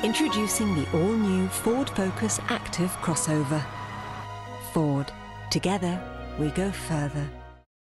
Introducing the all-new Ford Focus Active Crossover. Ford. Together, we go further.